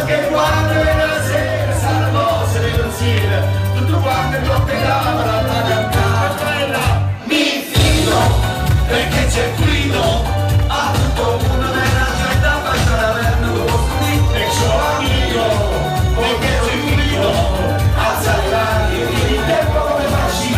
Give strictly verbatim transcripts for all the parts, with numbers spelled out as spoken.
che quando è la sera sarà cosa di consiglio, tutto quanto il notte camera la cantata. Mi fido perché c'è Guido, a tutto il mondo nella città faccio la verna con posto di e c'ho amico, perché c'è Guido, alza le mani e di tempo come fascista.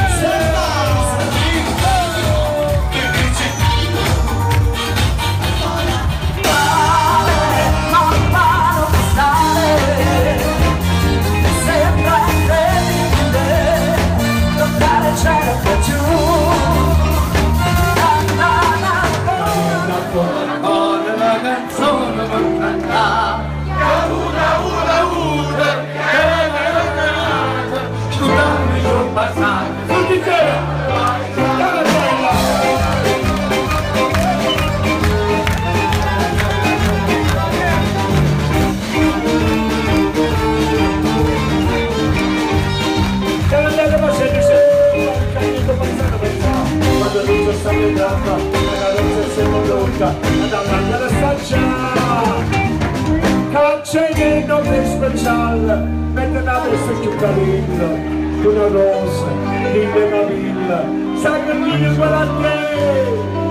C'è che non è speciale, mentre la testa più carina, una rosa, di una villa, sai che non è quella a te.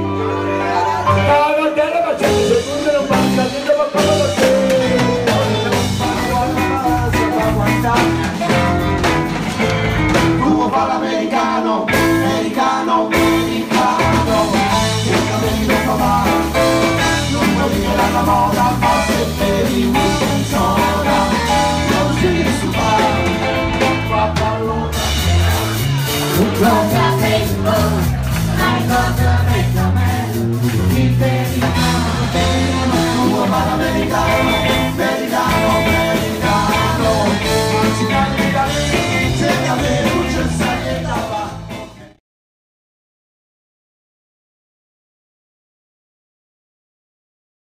Cara te la facciamo, secondo non manca, niente ma quello da te. Tu fa l'americano, americano, americano, il capelli da trovare, non puoi dire la moda, forse per i persona, non si supera, fa pallone. Cosa tempo, hai cosa